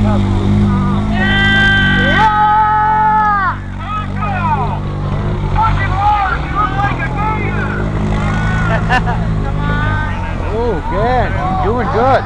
Oh, good. Doing good.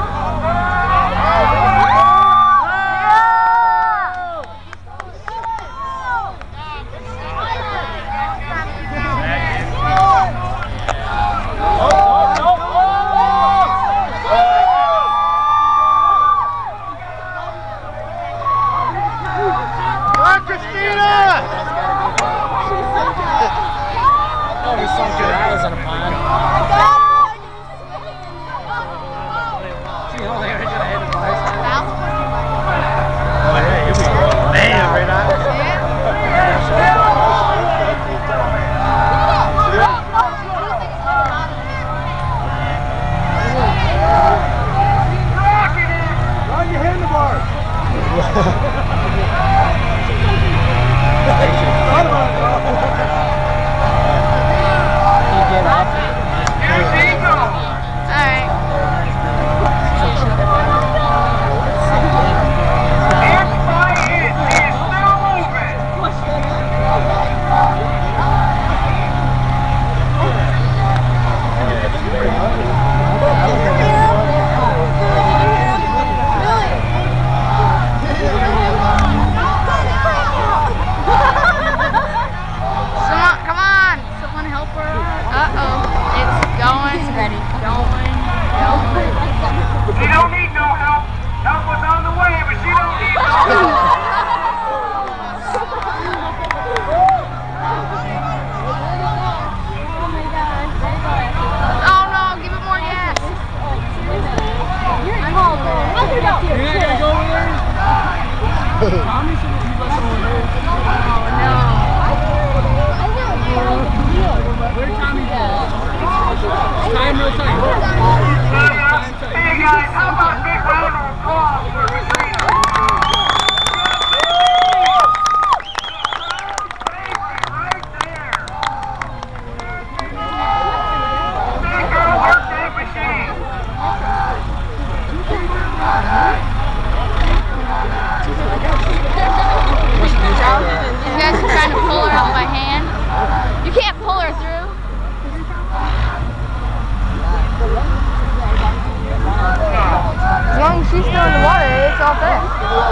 She's still in the water, it's all there.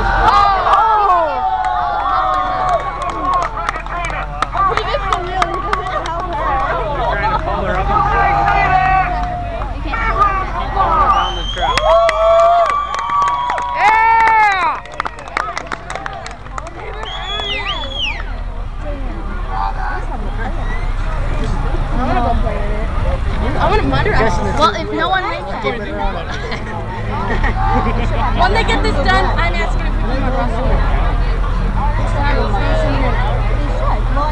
He did the wheel, he doesn't help her. Trying to pull her up. You can't pull her down the track. Yeah! I'm gonna go play with it. I'm gonna mud wrestle. Well, if no one makes it. When they get this done, I'm asking if we can mud wrestle.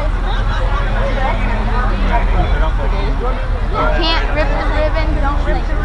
You can't rip the ribbon, don't rip the